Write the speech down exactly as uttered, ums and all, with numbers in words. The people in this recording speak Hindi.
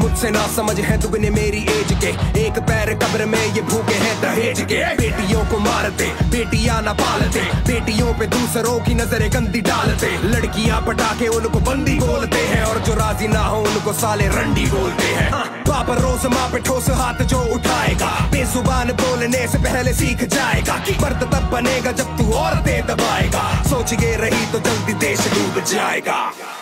मुझसे ना समझ है दुगने मेरी एज के, एक पैर कब्र में ये भूखे हैं दहेज के। बेटियों को मारते बेटियां ना पालते, बेटियों पे दूसरों की नजरें गंदी डालते, लड़कियां पटाके उनको बंदी बोलते हैं, और जो राजी ना हो उनको साले रंडी बोलते हैं। बाप रोज माँ पे ठोस हाथ जो उठाएगा, बेजुबान बोलने से पहले सीख जाएगा कि मर्द तब बनेगा जब तू औरतें दबाएगा। सोच ये रही तो जल्दी देश डूब जाएगा।